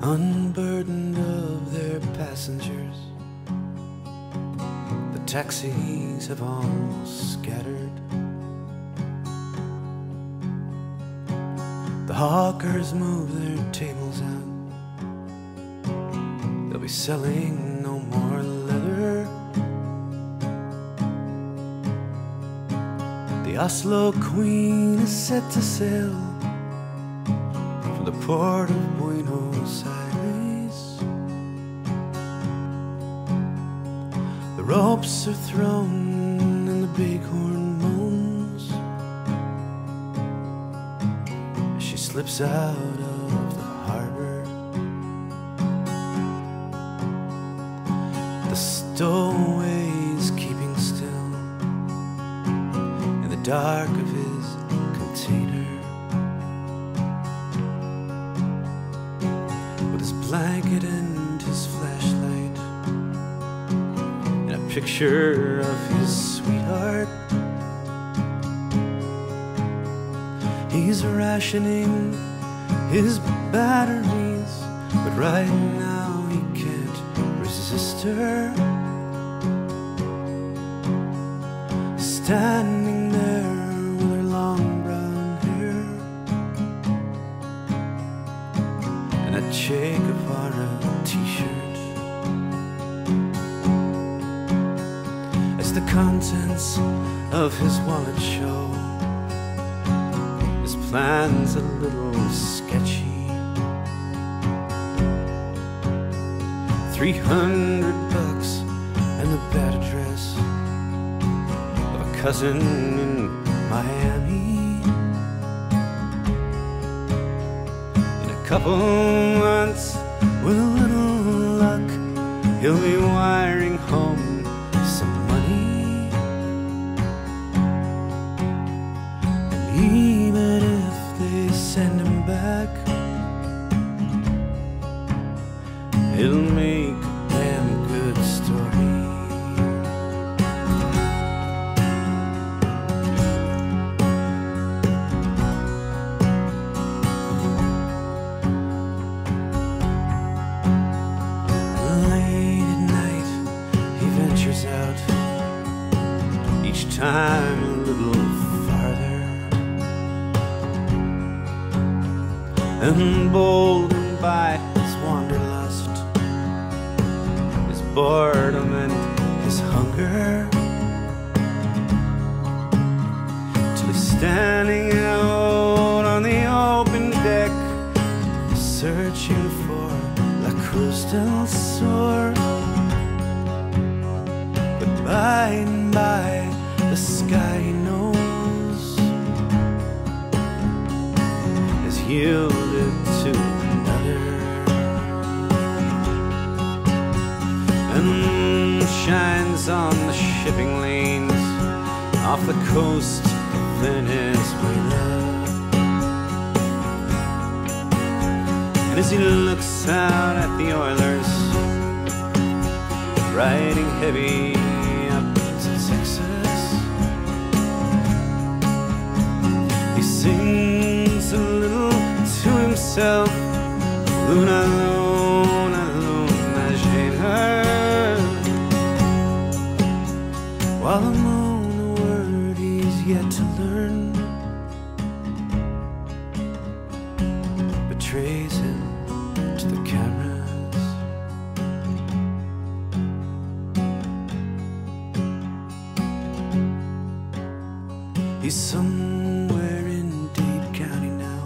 unburdened of their passengers. The taxis have all scattered. The hawkers move their tables out. They'll be selling no more leather. The Oslo Queen is set to sail from the port of Buenos Aires. The ropes are thrown and the bighorn moans as she slips out of the harbor. The stowaway's keeping still in the dark of his container, with his blanket and his flashlight and a picture of his sweetheart. He's rationing his batteries, but right now he can't resist her, standing there with her long brown hair and a Che Guevara t-shirt. As the contents of his wallet show, his plan's a little sketchy. 300 bucks and the bad address of a cousin in Miami. In a couple months, with a little luck, he'll be wiring home some money. And even if they send him back, it'll make a damn good story. Late at night, he ventures out, each time a little farther, emboldened by his wanderlust, his boredom and his hunger, till he's standing out on the open deck, searching for La Cruz del Sur. But by and by, the sky he knows has yielded to another, and shines on the shipping lanes off the coast of Venezuela. And as he looks out at the oilers riding heavy up to Texas, he sings a little to himself, Luna, Luna, Luna, Jane, while the moon, a word he's yet to learn, betrays him to the cameras. He's somewhere in Dade County now,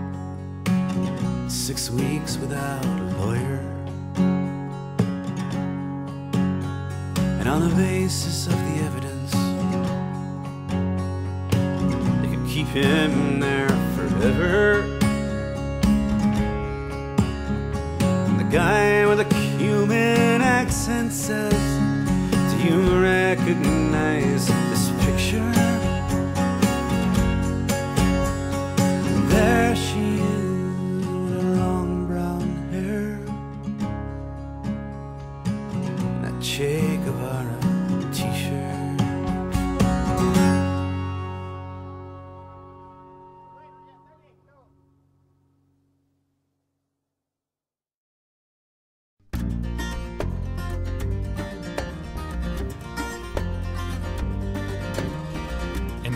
6 weeks without a lawyer, and on the basis of the evidence, they could keep him there forever. And the guy with a Cuban accent says, do you recognize this picture? There she is with her long brown hair and that Che Guevara t-shirt.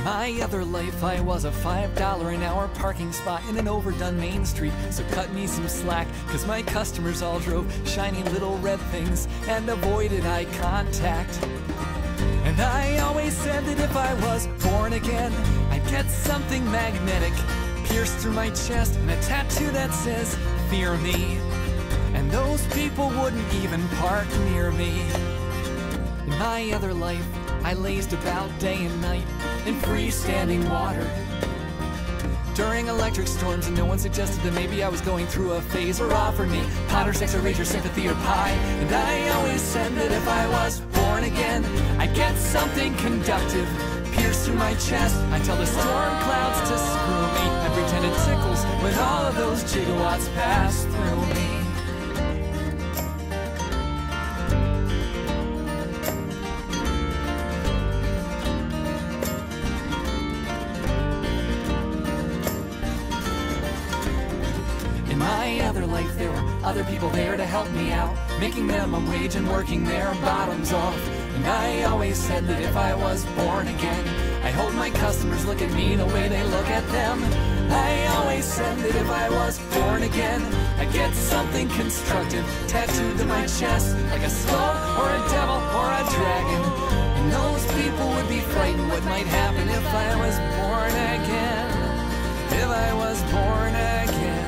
In my other life, I was a $5 an hour parking spot in an overdone Main Street. So cut me some slack, cause my customers all drove shiny little red things and avoided eye contact. And I always said that if I was born again, I'd get something magnetic pierced through my chest and a tattoo that says, "Fear me." And those people wouldn't even park near me. In my other life, I lazed about day and night in freestanding water during electric storms, and no one suggested that maybe I was going through a phase or offered me pot or sex or rage or sympathy or pie. And I always said that if I was born again, I'd get something conductive pierced through my chest. I tell the storm clouds to screw me. I pretend it tickles when all of those gigawatts pass through me. In my other life, there were other people there to help me out, making minimum wage and working their bottoms off. And I always said that if I was born again, I hope my customers look at me the way they look at them. I always said that if I was born again, I'd get something constructive tattooed to my chest, like a skull or a devil or a dragon. And those people would be frightened what might happen if I was born again. If I was born again.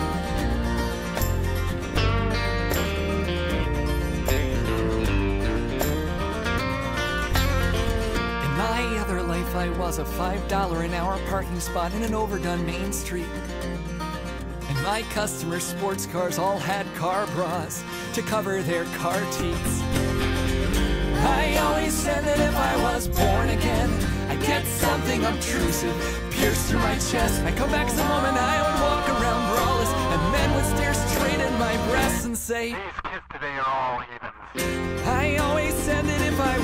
I was a $5 an hour parking spot in an overdone Main Street. And my customers' sports cars all had car bras to cover their car teats. I always said that if I was born again, I'd get something obtrusive pierced through my chest. I'd come back some moment, I would walk around braless, and men would stare straight at my breasts and say, "These kids today are all heathens." I always said that if I